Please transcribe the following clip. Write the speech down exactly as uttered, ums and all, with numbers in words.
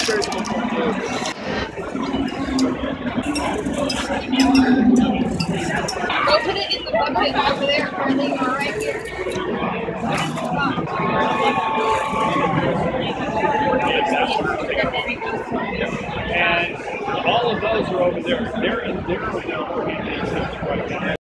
put it in the bucket over there, Carly, or right here. And all of those are over there. They're in their right now.